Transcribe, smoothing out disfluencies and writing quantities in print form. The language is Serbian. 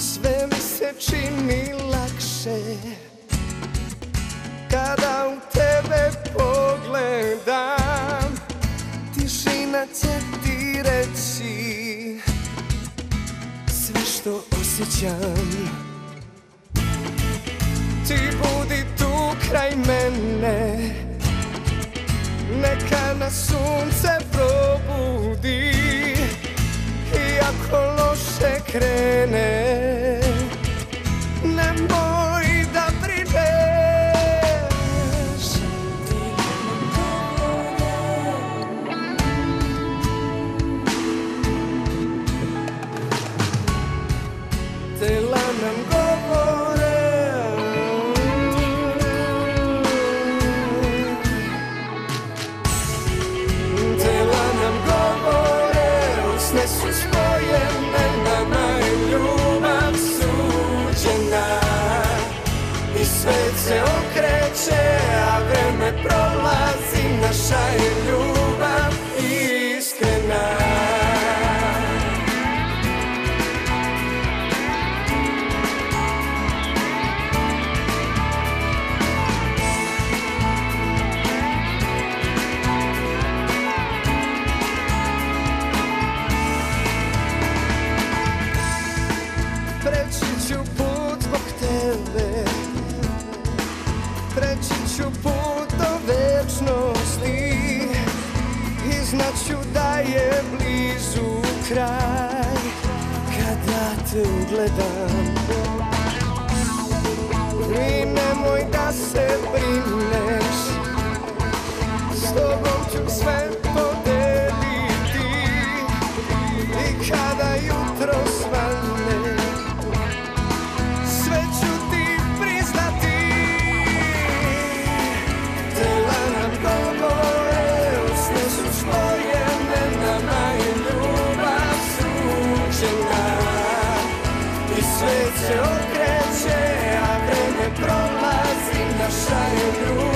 Sve mi se čini lakše kada u tebe pogledam. Tišina će ti reći sve što osjećam. Ti budi tu kraj mene, neka nas sunce probudi. I ako loše krene, nemoj da brineš. Tela nam govore, tela nam govore, usne su spojene, nama je ljubav suđena. I svet se okreće, a vreme prolazi, naša je ljubav iskrena. Preći ću put zbog tebe, preći ću put do večnosti i znaću da je blizu kraj kada te ugledam. I nemoj da se brineš, s tobom ću sve podeliti. I kada jutro svane, sve ću ti priznati. Tela nam govore, usne su spojene, nama je ljubav suđena. I svet se okreće, a vreme prolazi, naša je ljubav